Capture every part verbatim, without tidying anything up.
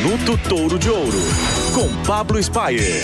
Minuto Touro de Ouro, com Pablo Spyer.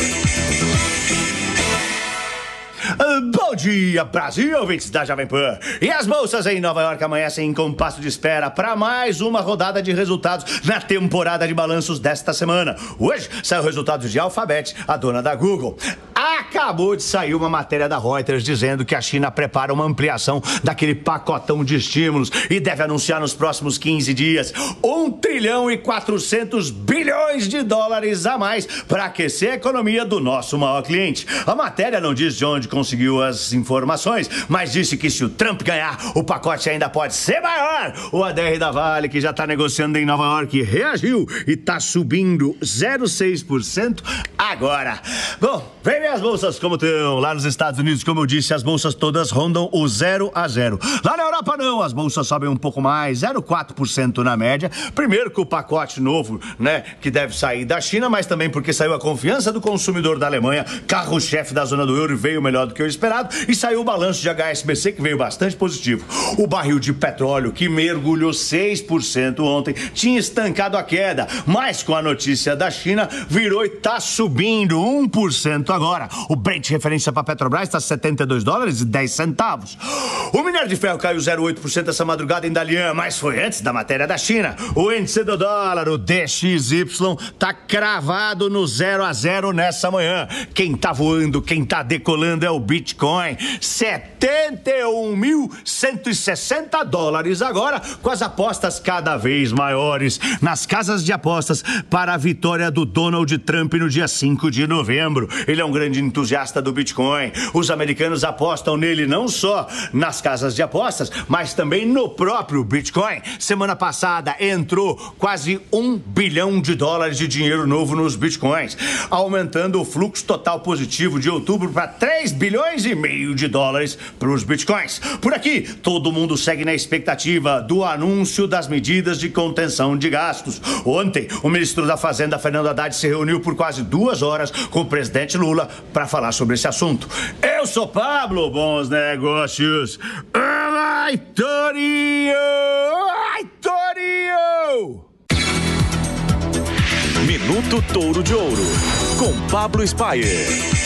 Bom dia, Brasil, ouvintes da Jovem Pan. E as bolsas em Nova York amanhecem em compasso de espera para mais uma rodada de resultados na temporada de balanços desta semana. Hoje saiu o resultado de Alphabet, a dona da Google. Acabou de sair uma matéria da Reuters dizendo que a China prepara uma ampliação daquele pacotão de estímulos e deve anunciar nos próximos quinze dias um trilhão e quatrocentos bilhões de dólares a mais para aquecer a economia do nosso maior cliente. A matéria não diz de onde conseguiu as informações, mas disse que se o Trump ganhar, o pacote ainda pode ser maior. O A D R da Vale, que já está negociando em Nova York, reagiu e está subindo zero vírgula seis por cento agora. Bom, vem ver as bolsas como estão. Lá nos Estados Unidos, como eu disse, as bolsas todas rondam o zero a zero. Lá na Europa não, as bolsas sobem um pouco mais, zero vírgula quatro por cento na média. Primeiro que o pacote novo, né, que deve sair da China, mas também porque saiu a confiança do consumidor da Alemanha, carro-chefe da zona do euro, e veio melhor do que o esperado, e saiu o balanço de H S B C, que veio bastante positivo. O barril de petróleo, que mergulhou seis por cento ontem, tinha estancado a queda, mas com a notícia da China, virou e está subindo um por cento agora. O Brent, referência para a Petrobras, está setenta e dois dólares e dez centavos. O minério de ferro caiu zero vírgula oito por cento essa madrugada em Dalian, mas foi antes da matéria da China. O índice do dólar, o D X Y, está cravado no zero a zero nessa manhã. Quem está voando, quem está decolando é o Bitcoin, setenta e um mil cento e sessenta dólares agora, com as apostas cada vez maiores nas casas de apostas para a vitória do Donald Trump no dia cinco de novembro. Ele é um grande entusiasta do Bitcoin. Os americanos apostam nele não só nas casas de apostas, mas também no próprio Bitcoin. Semana passada entrou quase um bilhão de dólares de dinheiro novo nos Bitcoins, aumentando o fluxo total positivo de outubro para três bilhões e meio de dólares para os Bitcoins. Por aqui, todo mundo segue na expectativa do anúncio das medidas de contenção de gastos. Ontem, o ministro da Fazenda, Fernando Haddad, se reuniu por quase duas horas com o presidente Lula para falar sobre esse assunto. Eu sou Pablo, bons negócios. Ai, Torinho! Ai, Torinho! Minuto Touro de Ouro, com Pablo Spyer.